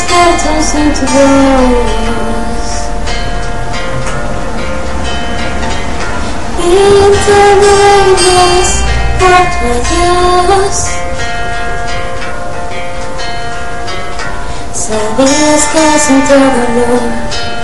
despertos en tu voz. Y entendemos por tu adiós. Sabías que sentía dolor.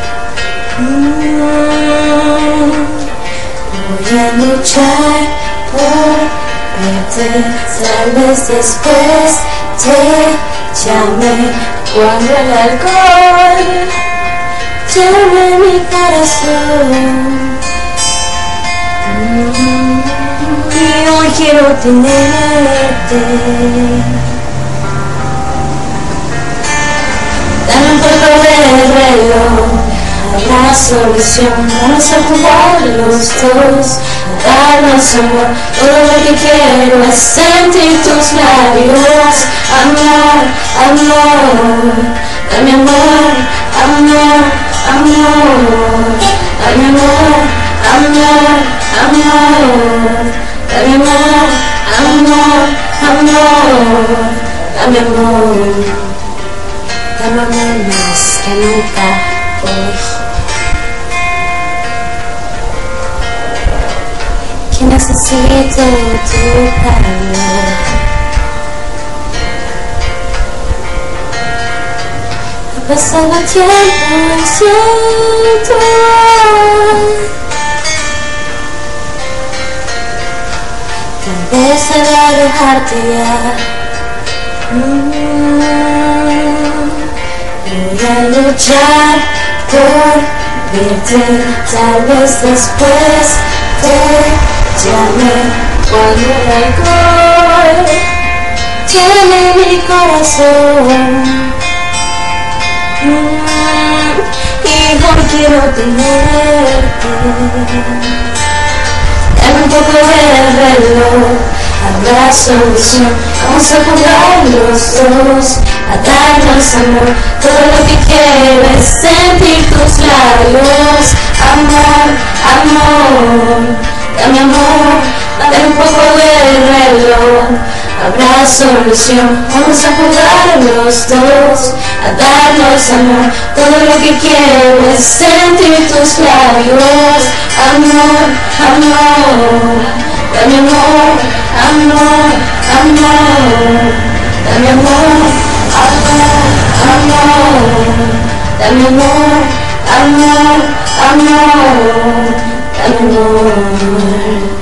Voy a luchar por verte. Tal vez después te llame cuando el alcohol llene mi corazón. Y hoy quiero tenerte. Dame un poco de reloj, la solución. Vamos a jugar los dos, a darnos amor. Todo lo que quiero es sentir tus labios. Amor, amor, dame amor, amor, amor. Dame amor, amor, amor. Dame amor, amor, amor. Dame amor. Dame amor más que nunca hoy. Que necesito tu calor. Ha pasado tiempo y siento tal vez se va a dejarte ya. Voy a luchar por verte, tal vez después te llame cuando el alcohol llene mi corazón. Y hoy quiero tenerte. Dame un poco de reloj, habrá solución. Vamos a jugar los dos, a darnos amor. Todo lo que quiero es sentir tus labios. Amor, amor, dame amor. Dame un poco de reloj, habrá solución. Vamos a jugar los dos, a darnos amor. Todo lo que quiero es sentir tus labios. Amor, amor, dame amor, amor, amor. Dame amor, amor, amor. Dame amor, amor, amor. Dame amor.